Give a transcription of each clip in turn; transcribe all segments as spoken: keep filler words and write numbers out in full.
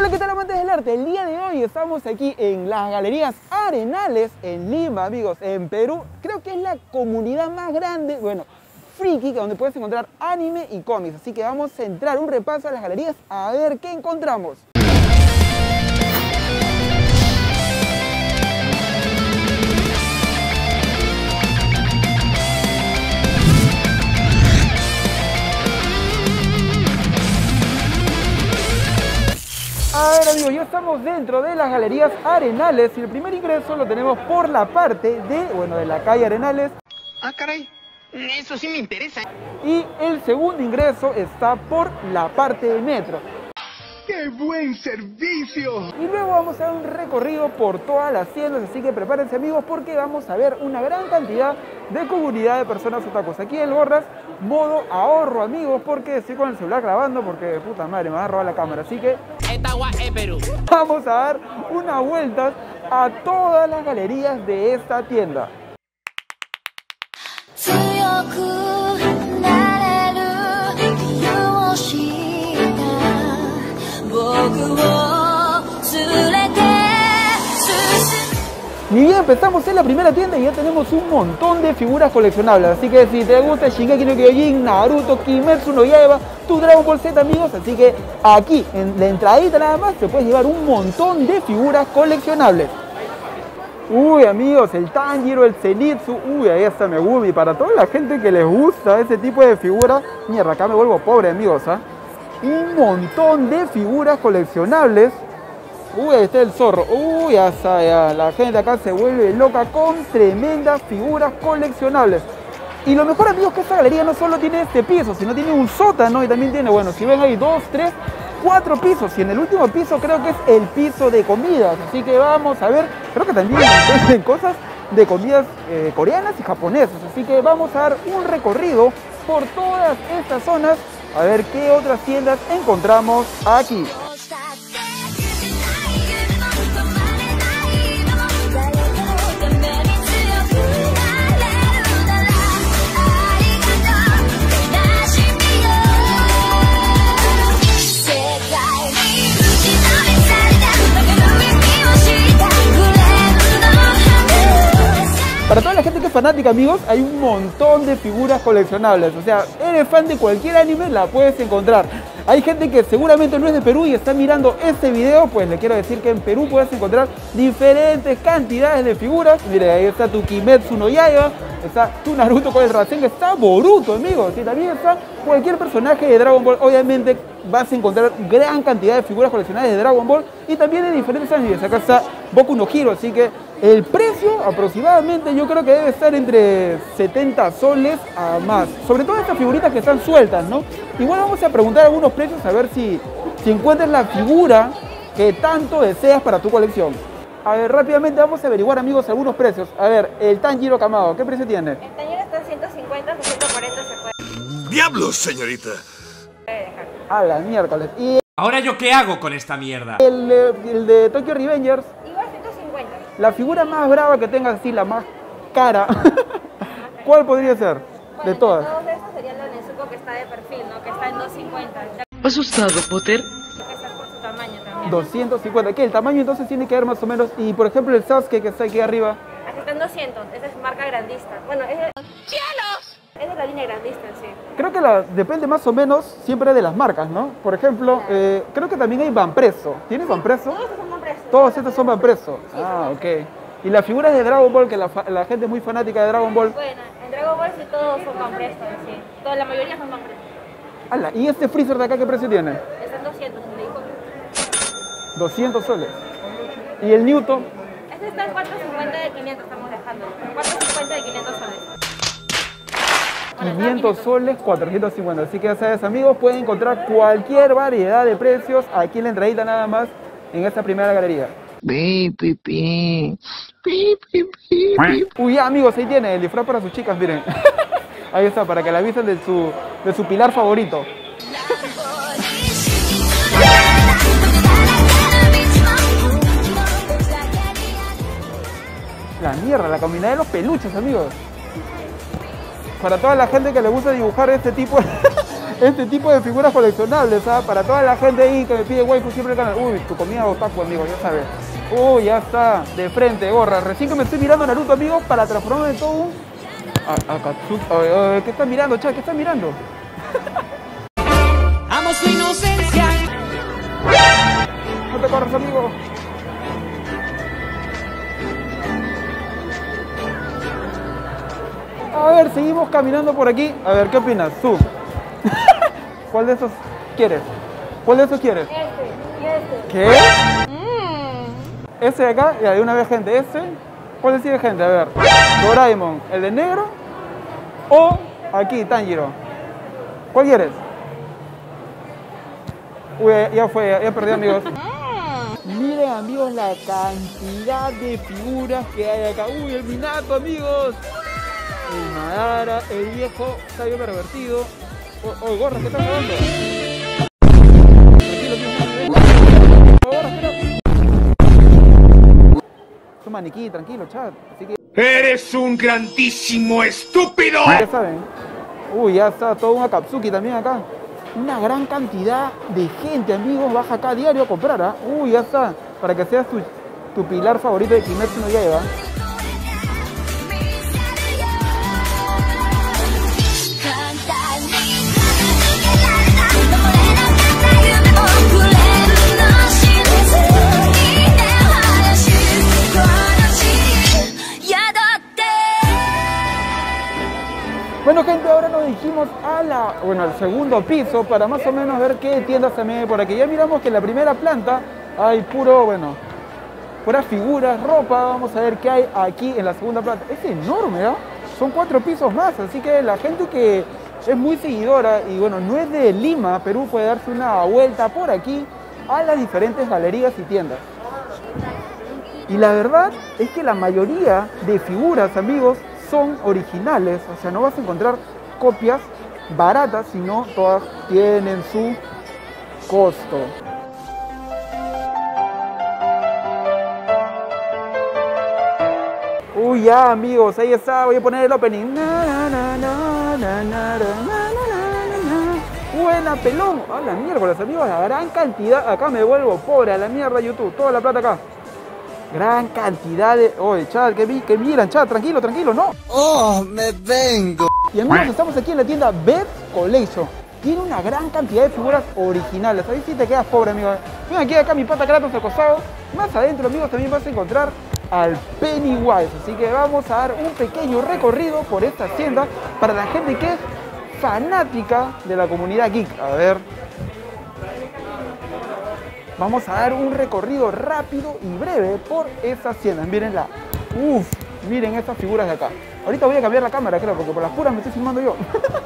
Hola, ¿qué tal, amantes del arte? El día de hoy estamos aquí en las Galerías Arenales en Lima, amigos, en Perú. Creo que es la comunidad más grande, bueno, friki, donde puedes encontrar anime y cómics. Así que vamos a entrar un repaso a las galerías a ver qué encontramos. A ver, amigos, ya estamos dentro de las Galerías Arenales y el primer ingreso lo tenemos por la parte de, bueno, de la calle Arenales. Ah, caray, eso sí me interesa. Y el segundo ingreso está por la parte de metro. ¡Qué buen servicio! Y luego vamos a dar un recorrido por todas las tiendas, así que prepárense, amigos, porque vamos a ver una gran cantidad de comunidad de personas otakus. Aquí el Gorras, modo ahorro, amigos, porque estoy con el celular grabando porque, puta madre, me va a robar la cámara, así que vamos a dar una vuelta a todas las galerías de esta tienda. Y bien, empezamos en la primera tienda y ya tenemos un montón de figuras coleccionables. Así que si te gusta Shingeki no Kyojin, Naruto, Kimetsu no Yaiba, tu Dragon Ball Z, amigos, así que aquí, en la entradita nada más, te puedes llevar un montón de figuras coleccionables. Uy, amigos, el Tanjiro, el Zenitsu, uy, ahí está Megumi. Para toda la gente que les gusta ese tipo de figuras, mierda, acá me vuelvo pobre, amigos, ¿ah? ¿eh? Un montón de figuras coleccionables. Uy, ahí está el zorro. Uy, ya está, ya. La gente acá se vuelve loca con tremendas figuras coleccionables. Y lo mejor, amigos, que esta galería no solo tiene este piso, sino tiene un sótano y también tiene, bueno, si ven ahí, dos, tres, cuatro pisos. Y en el último piso creo que es el piso de comidas. Así que vamos a ver, creo que también tienen cosas de comidas eh, coreanas y japonesas. Así que vamos a dar un recorrido por todas estas zonas a ver qué otras tiendas encontramos aquí. Para toda la gente que es fanática, amigos, hay un montón de figuras coleccionables. O sea, eres fan de cualquier anime, la puedes encontrar. Hay gente que seguramente no es de Perú y está mirando este video, pues le quiero decir que en Perú puedes encontrar diferentes cantidades de figuras. Mire, ahí está tu Kimetsu no Yaiba, está tu Naruto con el Rasengan, está Boruto, amigos. Y también está cualquier personaje de Dragon Ball. Obviamente vas a encontrar gran cantidad de figuras coleccionables de Dragon Ball y también de diferentes animes. Acá está Boku no Hero, así que el precio aproximadamente yo creo que debe estar entre setenta soles a más. Sobre todo estas figuritas que están sueltas, ¿no? Igual vamos a preguntar algunos precios a ver si, si encuentras la figura que tanto deseas para tu colección. A ver, rápidamente vamos a averiguar, amigos, algunos precios. A ver, el Tanjiro Kamado, ¿qué precio tiene? El Tanjiro está en ciento cincuenta, ciento cuarenta se puede. ¡Diablos, señorita! A la miércoles. Y ¿Ahora yo qué hago con esta mierda? el, el de Tokyo Revengers. Igual ciento cincuenta. La figura más brava que tengas así, la más cara, ¿cuál podría ser? Bueno, De todas. Todos estos serían la Nezuko que está de perfil, ¿no? Que está en doscientos cincuenta. ¿Asustado, Potter? Que está por su tamaño también. doscientos cincuenta. ¿Qué? El tamaño entonces tiene que ver más o menos. Y por ejemplo el Sasuke que está aquí arriba. Aquí está en doscientos. Esa es marca grandista. Bueno, es de... ¡Cielos! Es de la línea grandista en sí. Creo que la, depende más o menos siempre de las marcas, ¿no? Por ejemplo, eh, creo que también hay Banpreso. ¿Tienes Banpreso? Todos estos son Banpreso. Todos estos son Banpreso. Sí, Ah, son ok. Y las figuras de Dragon Ball, que la, la gente es muy fanática de Dragon Ball. Bueno, en Dragon Ball sí todos son Banpreso en sí. Toda, la mayoría son Banpreso. Ala, ¿y este Freezer de acá qué precio tiene? Está en doscientos, me dijo. doscientos soles. ¿Y el Newton? Este está en cuatrocientos cincuenta de quinientos, estamos dejando. cuatrocientos cincuenta de quinientos soles. Bueno, quinientos soles, cuatrocientos cincuenta. Así que ya sabes, amigos, pueden encontrar cualquier variedad de precios aquí en la entradita nada más en esta primera galería. Pi, pi, pi. Pi, pi, pi, pi. Uy, ya, amigos, ahí tiene el disfraz para sus chicas, miren. Ahí está, para que la avisen de su, de su pilar favorito. La mierda, la combinada de los peluches, amigos. Para toda la gente que le gusta dibujar este tipo este tipo de figuras coleccionables, ¿sabes? Para toda la gente ahí que me pide waifu siempre el canal. Uy, tu comida otaku, amigo, ya sabes. Uy, ya está, de frente, gorra. Recién que me estoy mirando Naruto, amigos, para transformarme en todo un... A, a Katsuki. Ay, ay, ¿qué estás mirando, chat? ¿Qué estás mirando? Amo su inocencia. No te corras, amigo. A ver, seguimos caminando por aquí. A ver, ¿qué opinas tú? ¿Cuál de esos quieres? ¿Cuál de esos quieres? Este y este. ¿Qué? Mmm. Ese de acá, ya de una vez, gente. Ese. ¿Cuál decide, gente? A ver. Doraemon, el de negro. O aquí, Tanjiro. ¿Cuál quieres? Uy, ya fue, ya, ya perdí, amigos. Miren, amigos, la cantidad de figuras que hay acá. Uy, el Minato, amigos. El Madara, el viejo sabio pervertido. Oh, oh, gorra, ¿qué estás hablando? Tranquilo, tío. Oh, gorra, espera. Es un maniquí, tranquilo, chat. Así que... ¡Eres un grandísimo estúpido! ya saben. Uy, ya está todo un Akatsuki también acá. Una gran cantidad de gente, amigos, baja acá a diario a comprar, ¿ah? ¿eh? Uy, ya está. Para que seas tu, tu pilar favorito de Kimetsu no Yaiba. Bueno, gente, ahora nos dirigimos a la, bueno, al segundo piso para más o menos ver qué tiendas se me ve por aquí. Ya miramos que en la primera planta hay puro, bueno, puras figuras, ropa. Vamos a ver qué hay aquí en la segunda planta. Es enorme, ¿ah? ¿eh? Son cuatro pisos más, así que la gente que es muy seguidora y bueno, no es de Lima, Perú, puede darse una vuelta por aquí a las diferentes galerías y tiendas. Y la verdad es que la mayoría de figuras, amigos, son originales, o sea, no vas a encontrar copias baratas, sino todas tienen su costo. Uy, ya, amigos, ahí está, voy a poner el opening. Na, na, na, na, na, na, na, na. Buena, pelón. A la miércoles, amigos, la gran cantidad. Acá me vuelvo pobre, a la mierda YouTube, toda la plata acá. Gran cantidad de... Oye, chat, que, vi, que miran, chat, tranquilo, tranquilo, no. Oh, me vengo. Y amigos, estamos aquí en la tienda Bed Collection. Tiene una gran cantidad de figuras originales. Ahí sí te quedas pobre, amigo. Ven aquí, acá mi pata Kratos al costado. Más adentro, amigos, también vas a encontrar al Pennywise. Así que vamos a dar un pequeño recorrido por esta tienda para la gente que es fanática de la comunidad geek. A ver... Vamos a dar un recorrido rápido y breve por esas tiendas. Mírenla. Uf, miren estas figuras de acá. Ahorita voy a cambiar la cámara, creo, porque por las puras me estoy filmando yo.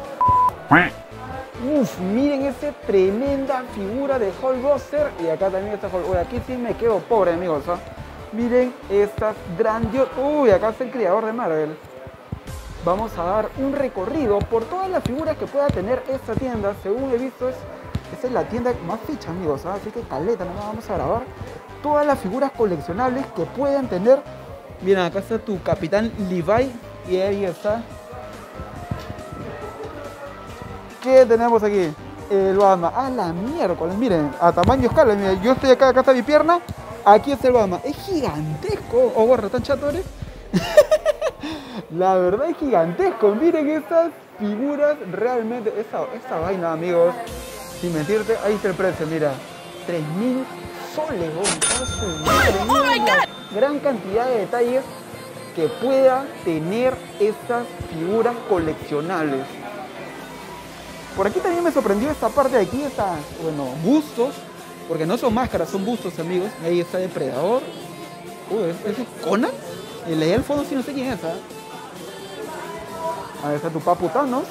Uf, miren esa tremenda figura de Hulkbuster. Y acá también está Hulk. Uy, aquí sí me quedo pobre, amigos, ¿eh? Miren estas grandiosas. Uy, acá está el creador de Marvel. Vamos a dar un recorrido por todas las figuras que pueda tener esta tienda. Según he visto, es... esta es la tienda más ficha, amigos, ¿sabes? Así que caleta, nomás vamos a grabar todas las figuras coleccionables que puedan tener. Miren, acá está tu Capitán Levi y ahí está. ¿Qué tenemos aquí? El Batman. A la miércoles, miren, a tamaño escala. Miren, yo estoy acá, acá está mi pierna. Aquí está el Batman. Es gigantesco. Oh, gorra, ¿tan chato eres? La verdad es gigantesco. Miren estas figuras realmente. Esa, esa vaina, amigos. Sin mentirte, ahí está el precio, mira. tres mil soles, oh, madre, oh my God. Gran cantidad de detalles que pueda tener estas figuras coleccionables. Por aquí también me sorprendió esta parte de aquí, estas, bueno, bustos. Porque no son máscaras, son bustos, amigos. Ahí está Depredador. Uy, ¿ese es Conan? Y leí al fondo, sí, no sé quién es, ¿eh? Ahí está tu Papu Thanos.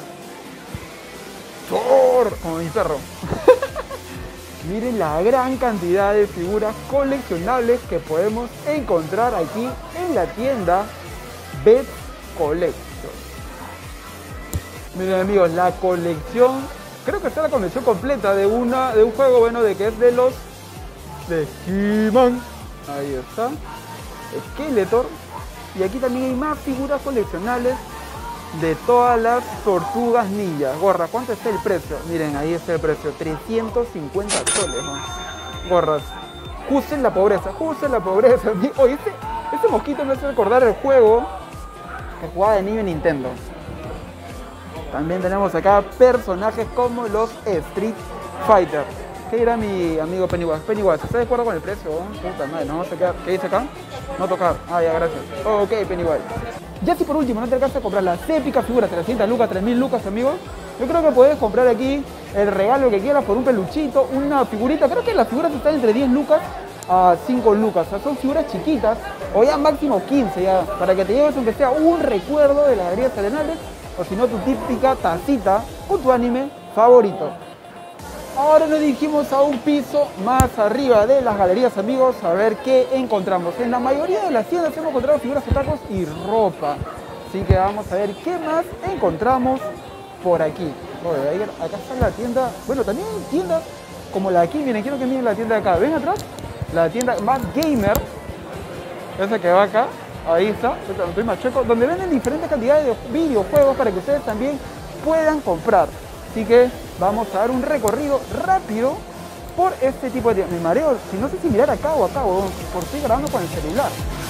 Thor, como mi perro. Miren la gran cantidad de figuras coleccionables que podemos encontrar aquí en la tienda Bed Collection. Miren, amigos, la colección, creo que está la colección completa de una de un juego, bueno, de que es de los de He-Man. Ahí está. Skeletor. Y aquí también hay más figuras coleccionables de todas las tortugas ninja. Gorra, ¿cuánto está el precio? Miren, ahí está el precio, trescientos cincuenta soles, ¿no? Gorras, justo en la pobreza, justo en la pobreza. Oye, este, este mosquito me hace recordar el juego que jugaba de niño en Nintendo. También tenemos acá personajes como los Street Fighter. ¿Qué dirá mi amigo Pennywise? Pennywise, ¿estás de acuerdo con el precio? Puta madre, no vamos a quedar. ¿Qué dice acá? No tocar. Ah, ya, gracias. Ok, Pennywise. Ya si por último no te alcanza a comprar las épicas figuras, trescientas lucas, tres mil lucas, amigos, yo creo que puedes comprar aquí el regalo que quieras por un peluchito, una figurita. Creo que las figuras están entre diez lucas a cinco lucas. O sea, son figuras chiquitas, o ya máximo quince, ya, para que te lleves aunque sea un recuerdo de las galerías Arenales, o si no, tu típica tacita con tu anime favorito. Ahora nos dirigimos a un piso más arriba de las galerías, amigos, a ver qué encontramos. En la mayoría de las tiendas hemos encontrado figuras otakus y ropa. Así que vamos a ver qué más encontramos por aquí. Oye, acá está la tienda. Bueno, también hay tiendas como la de aquí. Miren, quiero que miren la tienda de acá. ¿Ven atrás? La tienda más gamer. Esa que va acá. Ahí está. Estoy más checo. Donde venden diferentes cantidades de videojuegos para que ustedes también puedan comprar. Así que vamos a dar un recorrido rápido por este tipo de tiendas. Me mareo, si no sé si mirar acá o acá, o por estoy grabando con el celular.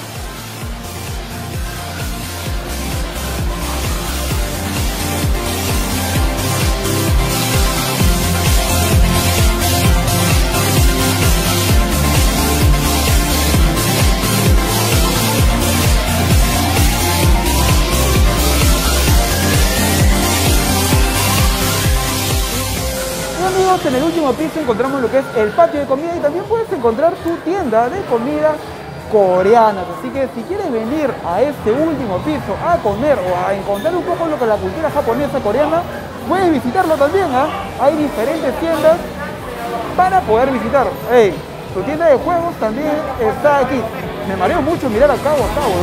Amigos, en el último piso encontramos lo que es el patio de comida y también puedes encontrar tu tienda de comida coreana. Así que si quieres venir a este último piso a comer o a encontrar un poco lo que es la cultura japonesa coreana, puedes visitarlo también, ¿eh? Hay diferentes tiendas para poder visitar. Hey, tu tienda de juegos también está aquí. Me mareo mucho mirar acá o acá,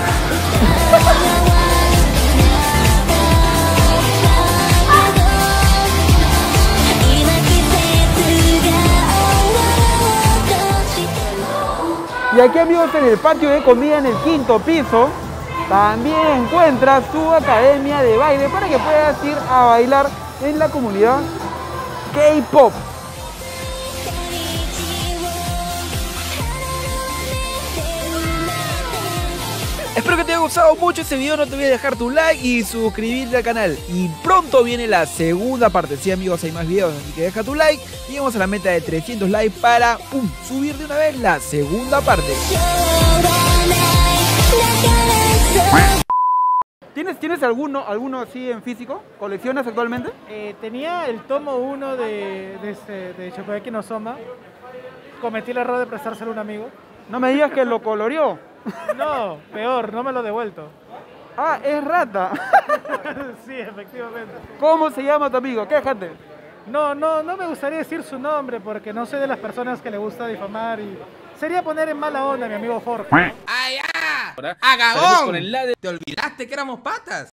¿no? Y aquí, amigos, en el patio de comida, en el quinto piso, también encuentras tu academia de baile para que puedas ir a bailar en la comunidad K-pop. Espero que te haya gustado mucho este video, no te olvides dejar tu like y suscribirte al canal. Y pronto viene la segunda parte, sí amigos, hay más videos, así que deja tu like y vamos a la meta de trescientos likes para pum, subir de una vez la segunda parte. ¿Tienes, ¿Tienes alguno, alguno así en físico? ¿Coleccionas actualmente? Eh, tenía el tomo uno de, de, este, de Shokugeki no Soma. Cometí el error de prestárselo a un amigo. No me digas que lo coloreó. No, peor, no me lo he devuelto. Ah, es rata. Sí, efectivamente. ¿Cómo se llama tu amigo? Quéjate. No, no, no me gustaría decir su nombre porque no soy de las personas que le gusta difamar y sería poner en mala onda a mi amigo Jorge. ¡Ay, ya! ¡Agagón! Con el lade. ¿Te olvidaste que éramos patas?